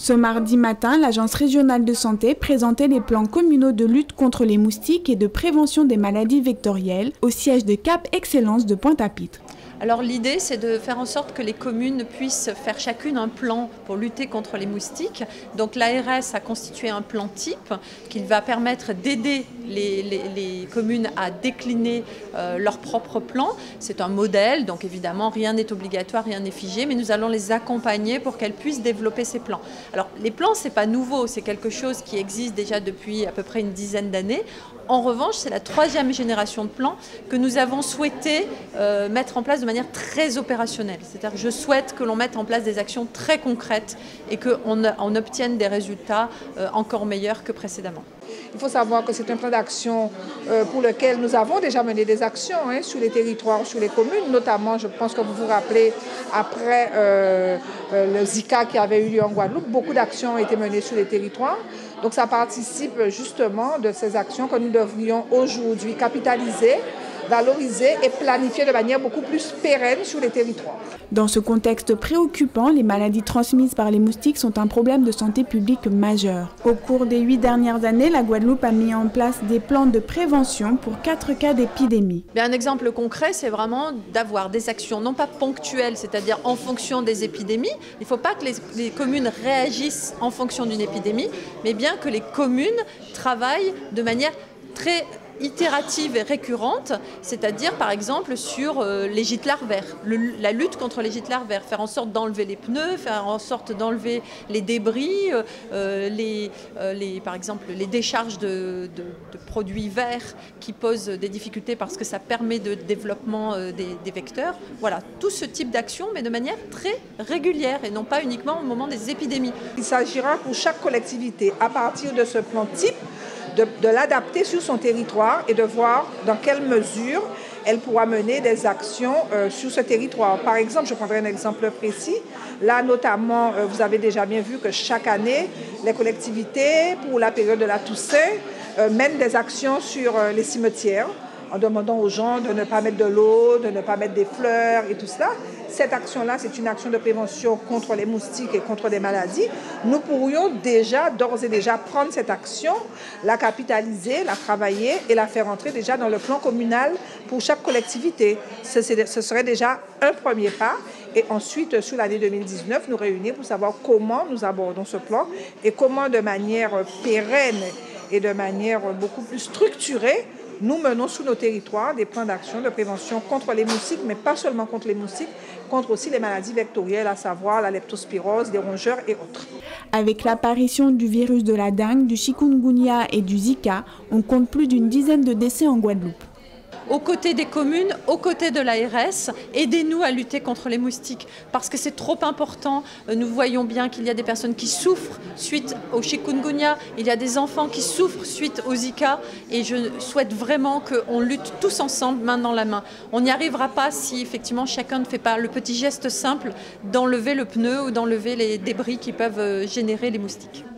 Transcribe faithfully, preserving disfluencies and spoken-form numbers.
Ce mardi matin, l'Agence régionale de santé présentait les plans communaux de lutte contre les moustiques et de prévention des maladies vectorielles au siège de Cap Excellence de Pointe-à-Pitre. Alors l'idée, c'est de faire en sorte que les communes puissent faire chacune un plan pour lutter contre les moustiques. Donc l'A R S a constitué un plan type qui va permettre d'aider les, les, les communes à décliner euh, leur propre plan. C'est un modèle, donc évidemment rien n'est obligatoire, rien n'est figé, mais nous allons les accompagner pour qu'elles puissent développer ces plans. Alors les plans, c'est pas nouveau, c'est quelque chose qui existe déjà depuis à peu près une dizaine d'années. En revanche, c'est la troisième génération de plans que nous avons souhaité euh, mettre en place de manière très opérationnelle. C'est-à-dire que je souhaite que l'on mette en place des actions très concrètes et qu'on on obtienne des résultats euh, encore meilleurs que précédemment. Il faut savoir que c'est un plan d'action euh, pour lequel nous avons déjà mené des actions hein, sur les territoires, sur les communes, notamment, je pense que vous vous rappelez, après euh, euh, le Zika qui avait eu lieu en Guadeloupe, beaucoup d'actions ont été menées sur les territoires. Donc ça participe justement de ces actions que nous devrions aujourd'hui capitaliser, valoriser et planifier de manière beaucoup plus pérenne sur les territoires. Dans ce contexte préoccupant, les maladies transmises par les moustiques sont un problème de santé publique majeur. Au cours des huit dernières années, la Guadeloupe a mis en place des plans de prévention pour quatre cas d'épidémie. Un exemple concret, c'est vraiment d'avoir des actions non pas ponctuelles, c'est-à-dire en fonction des épidémies. Il ne faut pas que les, les communes réagissent en fonction d'une épidémie, mais bien que les communes travaillent de manière très itérative et récurrente, c'est-à-dire par exemple sur euh, les gîtes larvaires, le, la lutte contre les gîtes larvaires, faire en sorte d'enlever les pneus, faire en sorte d'enlever les débris, euh, les, euh, les, par exemple les décharges de, de, de produits verts qui posent des difficultés parce que ça permet de développement euh, des, des vecteurs. Voilà, tout ce type d'action, mais de manière très régulière et non pas uniquement au moment des épidémies. Il s'agira pour chaque collectivité, à partir de ce plan type, de, de l'adapter sur son territoire et de voir dans quelle mesure elle pourra mener des actions euh, sur ce territoire. Par exemple, je prendrai un exemple précis. Là, notamment, euh, vous avez déjà bien vu que chaque année, les collectivités, pour la période de la Toussaint, euh, mènent des actions sur euh, les cimetières, en demandant aux gens de ne pas mettre de l'eau, de ne pas mettre des fleurs et tout cela. Cette action-là, c'est une action de prévention contre les moustiques et contre les maladies. Nous pourrions déjà, d'ores et déjà, prendre cette action, la capitaliser, la travailler et la faire entrer déjà dans le plan communal pour chaque collectivité. Ce, ce serait déjà un premier pas. Et ensuite, sur l'année deux mille dix-neuf, nous réunir pour savoir comment nous abordons ce plan et comment, de manière pérenne et de manière beaucoup plus structurée, nous menons sous nos territoires des plans d'action de prévention contre les moustiques, mais pas seulement contre les moustiques, contre aussi les maladies vectorielles, à savoir la leptospirose, des rongeurs et autres. Avec l'apparition du virus de la dengue, du chikungunya et du Zika, on compte plus d'une dizaine de décès en Guadeloupe. Aux côtés des communes, aux côtés de l'A R S, aidez-nous à lutter contre les moustiques parce que c'est trop important. Nous voyons bien qu'il y a des personnes qui souffrent suite au chikungunya, il y a des enfants qui souffrent suite au Zika et je souhaite vraiment qu'on lutte tous ensemble, main dans la main. On n'y arrivera pas si effectivement chacun ne fait pas le petit geste simple d'enlever le pneu ou d'enlever les débris qui peuvent générer les moustiques.